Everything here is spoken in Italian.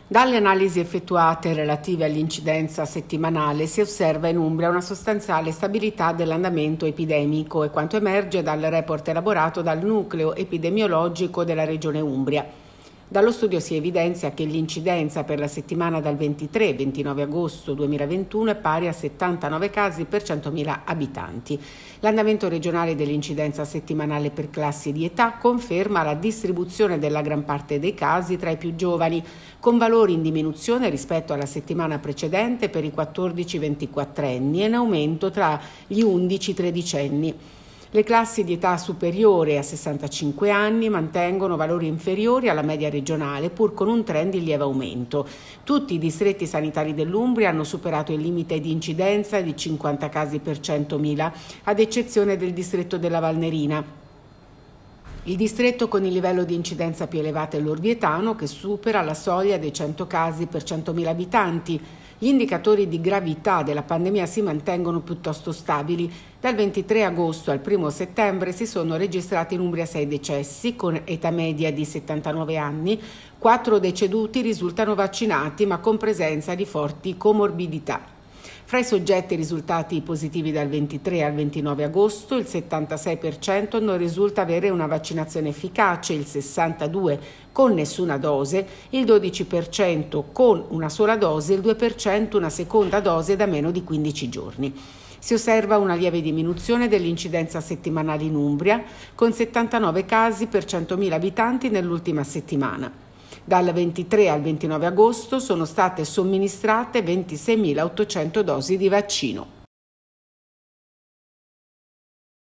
Dalle analisi effettuate relative all'incidenza settimanale si osserva in Umbria una sostanziale stabilità dell'andamento epidemico e quanto emerge dal report elaborato dal nucleo epidemiologico della Regione Umbria. Dallo studio si evidenzia che l'incidenza per la settimana dal 23-29 agosto 2021 è pari a 79 casi per 100.000 abitanti. L'andamento regionale dell'incidenza settimanale per classi di età conferma la distribuzione della gran parte dei casi tra i più giovani, con valori in diminuzione rispetto alla settimana precedente per i 14-24 anni e in aumento tra gli 11-13 anni. Le classi di età superiore a 65 anni mantengono valori inferiori alla media regionale, pur con un trend in lieve aumento. Tutti i distretti sanitari dell'Umbria hanno superato il limite di incidenza di 50 casi per 100.000, ad eccezione del distretto della Valnerina. Il distretto con il livello di incidenza più elevato è l'Orvietano, che supera la soglia dei 100 casi per 100.000 abitanti. Gli indicatori di gravità della pandemia si mantengono piuttosto stabili. Dal 23 agosto al 1 settembre si sono registrati in Umbria 6 decessi con età media di 79 anni, 4 deceduti risultano vaccinati ma con presenza di forti comorbidità. Fra i soggetti risultati positivi dal 23 al 29 agosto, il 76% non risulta avere una vaccinazione efficace, il 62% con nessuna dose, il 12% con una sola dose, il 2% una seconda dose da meno di 15 giorni. Si osserva una lieve diminuzione dell'incidenza settimanale in Umbria, con 79 casi per 100.000 abitanti nell'ultima settimana. Dal 23 al 29 agosto sono state somministrate 26.800 dosi di vaccino.